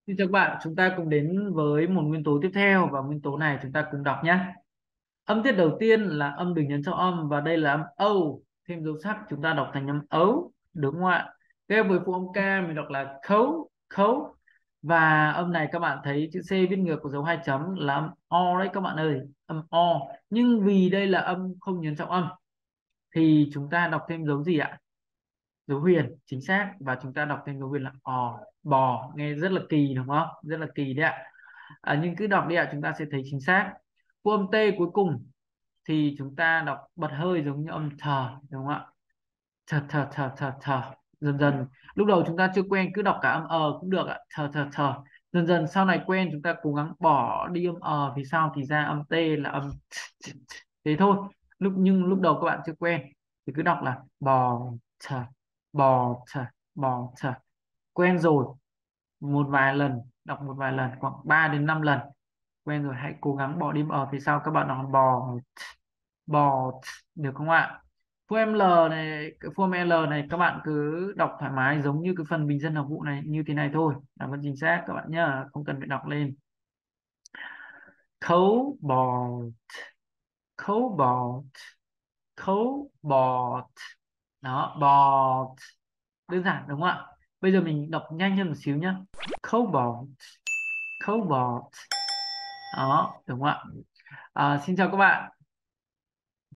Xin chào các bạn, chúng ta cùng đến với một nguyên tố tiếp theo và nguyên tố này chúng ta cùng đọc nhé. Âm tiết đầu tiên là âm được nhấn cho âm và đây là âm âu, thêm dấu sắc chúng ta đọc thành âm ấu, đúng không ạ? Kế với phụ âm k mình đọc là khấu, khấu. Và âm này các bạn thấy chữ C viết ngược của dấu hai chấm là âm o đấy các bạn ơi, âm o. Nhưng vì đây là âm không nhấn trọng âm thì chúng ta đọc thêm dấu gì ạ? Dấu huyền, chính xác, và chúng ta đọc thêm dấu huyền là ò, bò, nghe rất là kỳ đúng không, rất là kỳ đấy ạ. Nhưng cứ đọc đi ạ, chúng ta sẽ thấy chính xác. Phụ âm t cuối cùng thì chúng ta đọc bật hơi giống như âm thờ, đúng không ạ? Thờ thờ thờ thờ thờ. Dần dần lúc đầu chúng ta chưa quen cứ đọc cả âm cũng được ạ, thờ thờ thờ. Dần dần sau này quen chúng ta cố gắng bỏ đi âm vì sao thì ra âm t là âm thế thôi. Nhưng lúc đầu các bạn chưa quen thì cứ đọc là bò thờ, bò thờ, bò thờ. Quen rồi, một vài lần, đọc một vài lần khoảng 3 đến 5 lần quen rồi hãy cố gắng bỏ đi phía sau, các bạn đọc bò, bò, được không ạ? Phô em L này, cái phô em L này các bạn cứ đọc thoải mái giống như cái phần bình dân học vụ này như thế này thôi là vẫn chính xác các bạn nhá, không cần phải đọc lên. Khấu bò, khấu bò, khấu bò, đó, bò, đơn giản đúng không ạ? Bây giờ mình đọc nhanh hơn một xíu nhá. Khấu bò, khấu bò, đó, đúng không ạ? Xin chào các bạn.